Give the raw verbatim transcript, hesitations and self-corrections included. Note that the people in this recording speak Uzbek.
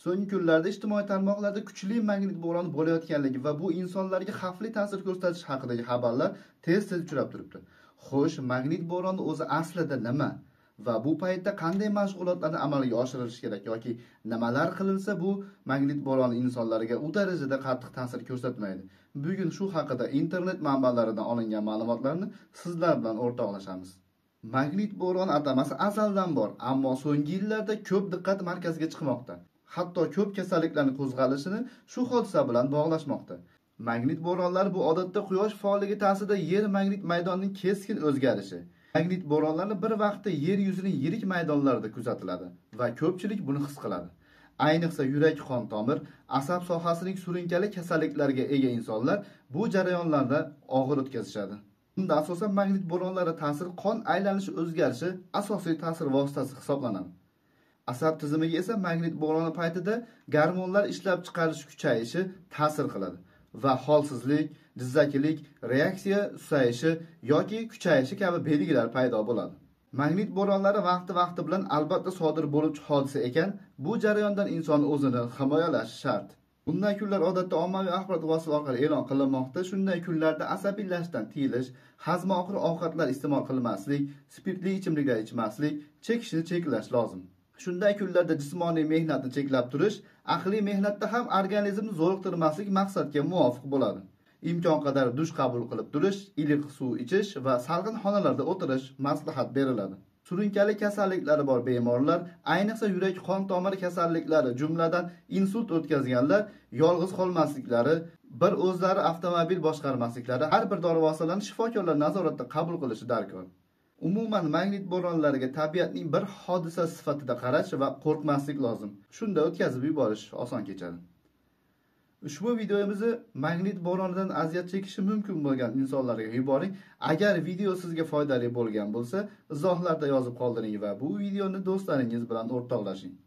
So'nggi kunlarda ijtimoiy tarmoqlarda kuchli magnit bo'roni bo'layotganligi va bu insonlarga xavfli ta'sir ko'rsatish haqidagi xabarlar tez-tez uchrab turibdi. Xo'sh, magnit bo'roni o'zi aslida nima? Va bu paytda qanday mashg'ulotlarni amalga oshirilishi kerak yoki nimalar qilinsa bu magnit bo'roni insonlarga u darajada qattiq ta'sir ko'rsatmaydi? Bugun shu haqida internet manbalaridan olingan ma'lumotlarni sizlar bilan o'rtoqlashamiz. Magnit bo'roni atamasi azaldan bor, ammo so'nggi yillarda ko'p diqqat markaziga chiqmoqda. Hatto ko'p kasalliklarning qo'zg'alishini shu hodisa bilan bog'lashmoqda. Magnit bo'ronlari bu odatda quyosh faolligi ta'sirida yer magnit maydonining keskin o'zgarishi. Magnit bo'ronlari bir vaqtda yer yuzining yirik maydonlarida kuzatiladi va ko'pchilik buni his qiladi. Ayniqsa yurak, qon tomir, asab sohasining surunkali kasalliklariga ega insonlar bu jarayonlarda og'ir o'tkazishadi. Bunda asosan magnit bo'ronlari ta'siri qon aylanishi o'zgarishi asosiy ta'sir vositasi hisoblanadi. Asab tizimiga esa magnit bo'roni paytida gormonlar ishlab chiqarish kuchayishi ta'sir qiladi va holsizlik, jizzakilik, reaksiya susayishi yoki kuchayishi kabi belgilar paydo bo'ladi. Magnit bo'ronlari vaqti-vaqti bilan albatta sodir bo'luvchi hodisa ekan, bu jarayondan inson o'zini himoyalashi shart. Bunday kunlar odatda ommaviy axborot vositalari orqali e'lon qilinmoqda. Shunday kunlarda asabiylashishdan tiyilish, hazmi og'ir ovqatlar iste'mol qilmaslik, spirtli ichimliklar ichmaslik, chekishni cheklash lozim. Shunday kunlarda jismoniy mehnatni cheklab turish, aqliy mehnatda ham organizmni zo'riqtirmaslik maqsadga muvofiq bo'ladi. Imkon qadar dush qabul qilib turish, iliq suv ichish va salqin xonalarda o'tirish maslahat beriladi. Surunkali kasalliklari bor bemorlar, ayniqsa yurak qon tomiri kasalliklari, jumladan insult o'tkazganlar yolg'iz qolmasliklari, bir o'zlari avtomobil boshqarmasliklari, har bir dori vositalarini shifokorlar nazoratida qabul qilishi darkor. Umuman magnit bo'ronlariga tabiatning bir hodisasi sifatida qarash va qo'rqmaslik lozim. Shunda o'tkazib yuborish oson kechadi. Ushbu videomizni magnit bo'ronidan aziyat chekishi mumkin bo'lgan insonlarga yuboring. Agar video sizga foydali bo'lgan bo'lsa, izohlarda yozib qoldiring va bu videoni do'stlaringiz bilan o'rtoqlashing.